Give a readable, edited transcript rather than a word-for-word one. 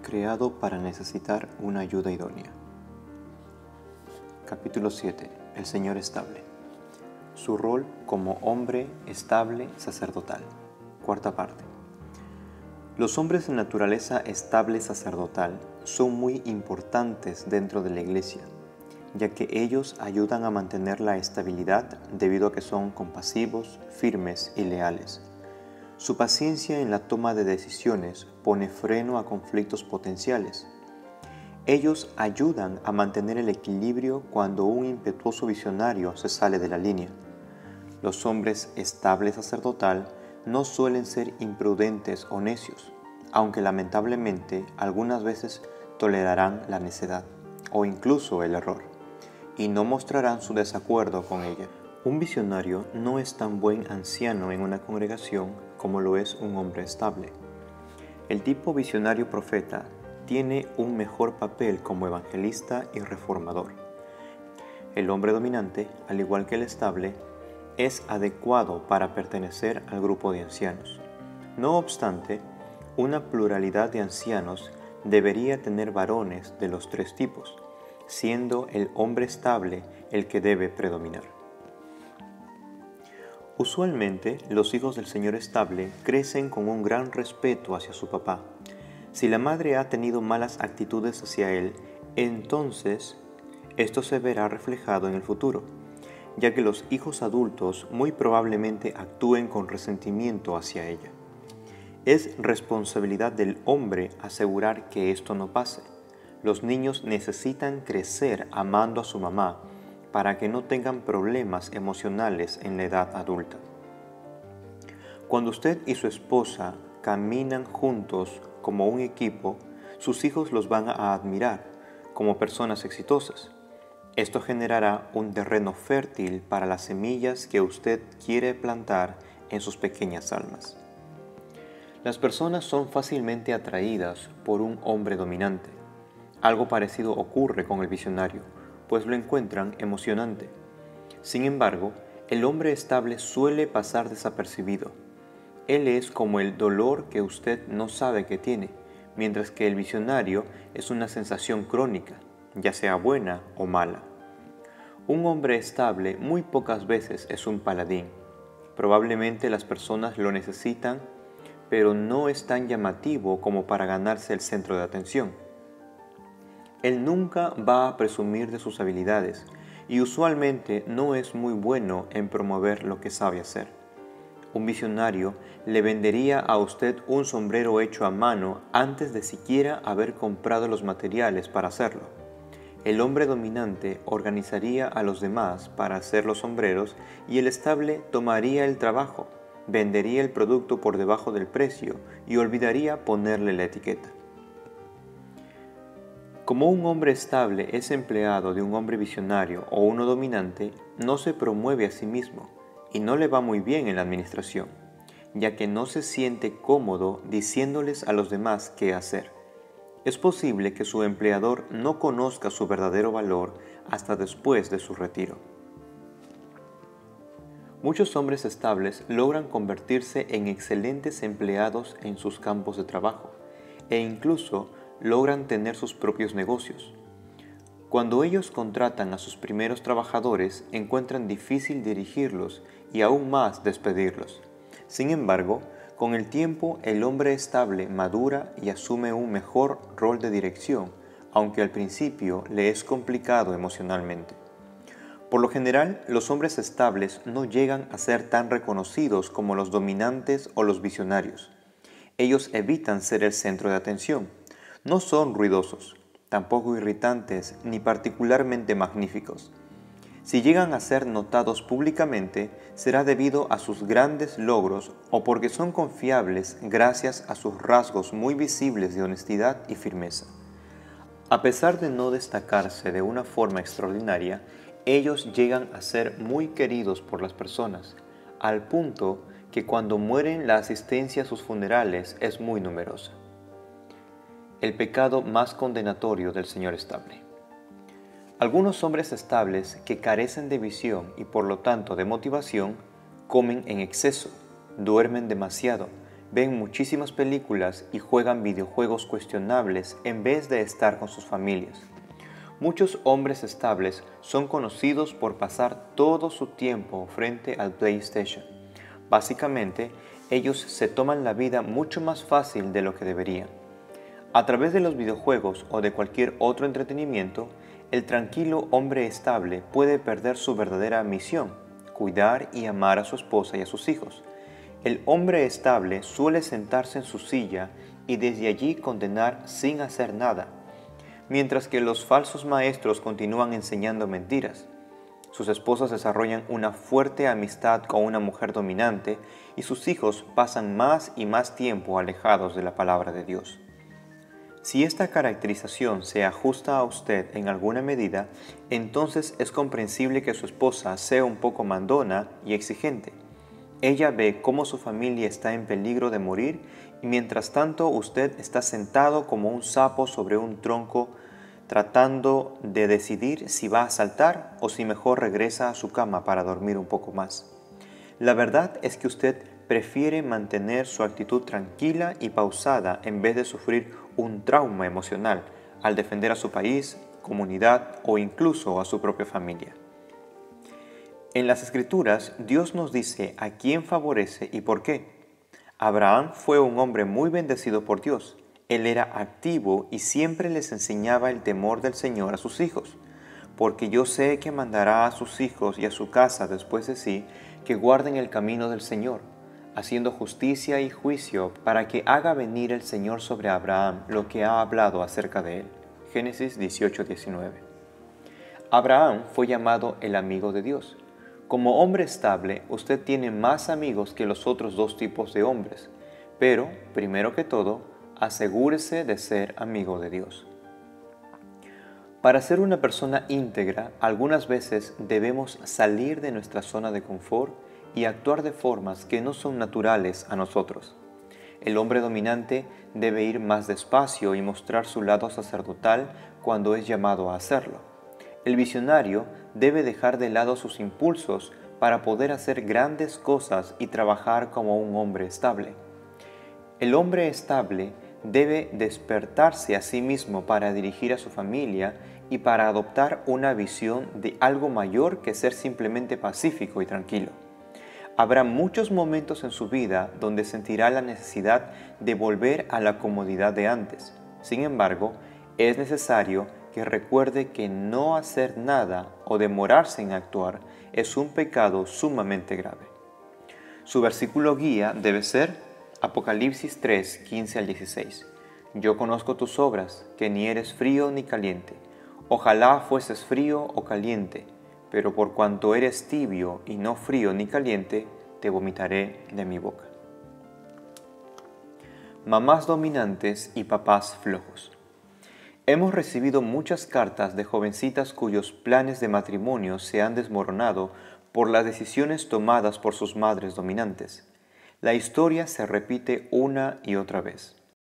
creado para necesitar una ayuda idónea. Capítulo 7. El Señor estable. Su rol como hombre estable sacerdotal. Cuarta parte. Los hombres de naturaleza estable sacerdotal son muy importantes dentro de la Iglesia, ya que ellos ayudan a mantener la estabilidad debido a que son compasivos, firmes y leales. Su paciencia en la toma de decisiones pone freno a conflictos potenciales. Ellos ayudan a mantener el equilibrio cuando un impetuoso visionario se sale de la línea. Los hombres estable sacerdotal no suelen ser imprudentes o necios, aunque lamentablemente algunas veces tolerarán la necedad o incluso el error, y no mostrarán su desacuerdo con ella. Un visionario no es tan buen anciano en una congregación como lo es un hombre estable. El tipo visionario profeta tiene un mejor papel como evangelista y reformador. El hombre dominante, al igual que el estable, es adecuado para pertenecer al grupo de ancianos. No obstante, una pluralidad de ancianos debería tener varones de los tres tipos, siendo el hombre estable el que debe predominar. Usualmente, los hijos del Señor estable crecen con un gran respeto hacia su papá. Si la madre ha tenido malas actitudes hacia él, entonces esto se verá reflejado en el futuro, ya que los hijos adultos muy probablemente actúen con resentimiento hacia ella. Es responsabilidad del hombre asegurar que esto no pase. Los niños necesitan crecer amando a su mamá para que no tengan problemas emocionales en la edad adulta. Cuando usted y su esposa caminan juntos como un equipo, sus hijos los van a admirar como personas exitosas. Esto generará un terreno fértil para las semillas que usted quiere plantar en sus pequeñas almas. Las personas son fácilmente atraídas por un hombre dominante. Algo parecido ocurre con el visionario, pues lo encuentran emocionante. Sin embargo, el hombre estable suele pasar desapercibido. Él es como el dolor que usted no sabe que tiene, mientras que el visionario es una sensación crónica, ya sea buena o mala. Un hombre estable muy pocas veces es un paladín. Probablemente las personas lo necesitan, pero no es tan llamativo como para ganarse el centro de atención. Él nunca va a presumir de sus habilidades y usualmente no es muy bueno en promover lo que sabe hacer. Un visionario le vendería a usted un sombrero hecho a mano antes de siquiera haber comprado los materiales para hacerlo. El hombre dominante organizaría a los demás para hacer los sombreros y el estable tomaría el trabajo, vendería el producto por debajo del precio y olvidaría ponerle la etiqueta. Como un hombre estable es empleado de un hombre visionario o uno dominante, no se promueve a sí mismo y no le va muy bien en la administración, ya que no se siente cómodo diciéndoles a los demás qué hacer. Es posible que su empleador no conozca su verdadero valor hasta después de su retiro. Muchos hombres estables logran convertirse en excelentes empleados en sus campos de trabajo e incluso logran tener sus propios negocios. Cuando ellos contratan a sus primeros trabajadores, encuentran difícil dirigirlos y aún más despedirlos. Sin embargo, con el tiempo el hombre estable madura y asume un mejor rol de dirección, aunque al principio le es complicado emocionalmente. Por lo general, los hombres estables no llegan a ser tan reconocidos como los dominantes o los visionarios. Ellos evitan ser el centro de atención. No son ruidosos, tampoco irritantes ni particularmente magníficos. Si llegan a ser notados públicamente, será debido a sus grandes logros o porque son confiables gracias a sus rasgos muy visibles de honestidad y firmeza. A pesar de no destacarse de una forma extraordinaria, ellos llegan a ser muy queridos por las personas, al punto que cuando mueren la asistencia a sus funerales es muy numerosa. El pecado más condenatorio del Señor estable. Algunos hombres estables que carecen de visión y por lo tanto de motivación, comen en exceso, duermen demasiado, ven muchísimas películas y juegan videojuegos cuestionables en vez de estar con sus familias. Muchos hombres estables son conocidos por pasar todo su tiempo frente al PlayStation. Básicamente, ellos se toman la vida mucho más fácil de lo que deberían. A través de los videojuegos o de cualquier otro entretenimiento, el tranquilo hombre estable puede perder su verdadera misión, cuidar y amar a su esposa y a sus hijos. El hombre estable suele sentarse en su silla y desde allí condenar sin hacer nada, mientras que los falsos maestros continúan enseñando mentiras. Sus esposas desarrollan una fuerte amistad con una mujer dominante y sus hijos pasan más y más tiempo alejados de la palabra de Dios. Si esta caracterización se ajusta a usted en alguna medida, entonces es comprensible que su esposa sea un poco mandona y exigente. Ella ve cómo su familia está en peligro de morir y mientras tanto usted está sentado como un sapo sobre un tronco tratando de decidir si va a saltar o si mejor regresa a su cama para dormir un poco más. La verdad es que usted prefiere mantener su actitud tranquila y pausada en vez de sufrir un trauma emocional al defender a su país, comunidad o incluso a su propia familia. En las Escrituras, Dios nos dice a quién favorece y por qué. Abraham fue un hombre muy bendecido por Dios. Él era activo y siempre les enseñaba el temor del Señor a sus hijos, porque yo sé que mandará a sus hijos y a su casa después de sí que guarden el camino del Señor, haciendo justicia y juicio para que haga venir el Señor sobre Abraham lo que ha hablado acerca de él. Génesis 18:19. Abraham fue llamado el amigo de Dios. Como hombre estable, usted tiene más amigos que los otros dos tipos de hombres, pero, primero que todo, asegúrese de ser amigo de Dios. Para ser una persona íntegra, algunas veces debemos salir de nuestra zona de confort y actuar de formas que no son naturales a nosotros. El hombre dominante debe ir más despacio y mostrar su lado sacerdotal cuando es llamado a hacerlo. El visionario debe dejar de lado sus impulsos para poder hacer grandes cosas y trabajar como un hombre estable. El hombre estable debe despertarse a sí mismo para dirigir a su familia y para adoptar una visión de algo mayor que ser simplemente pacífico y tranquilo. Habrá muchos momentos en su vida donde sentirá la necesidad de volver a la comodidad de antes. Sin embargo, es necesario que recuerde que no hacer nada o demorarse en actuar es un pecado sumamente grave. Su versículo guía debe ser Apocalipsis 3, 15 al 16. Yo conozco tus obras, que ni eres frío ni caliente. Ojalá fueses frío o caliente, pero por cuanto eres tibio y no frío ni caliente, te vomitaré de mi boca. Mamás dominantes y papás flojos. Hemos recibido muchas cartas de jovencitas cuyos planes de matrimonio se han desmoronado por las decisiones tomadas por sus madres dominantes. La historia se repite una y otra vez.